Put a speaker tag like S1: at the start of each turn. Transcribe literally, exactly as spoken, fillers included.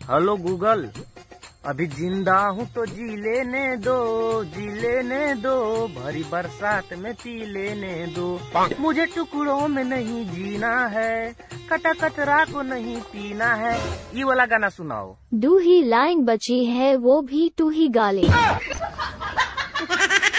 S1: Hello Google, अभी जिंदा हूँ तो जी लेने दो, जी लेने दो, भरी बरसात में पी लेने दो। मुझे टुकड़ों में नहीं जीना है, कटा कचरा को नहीं पीना है। ये वाला गाना सुनाओ।
S2: दो ही लाइन बची है, वो भी तू ही गा ले।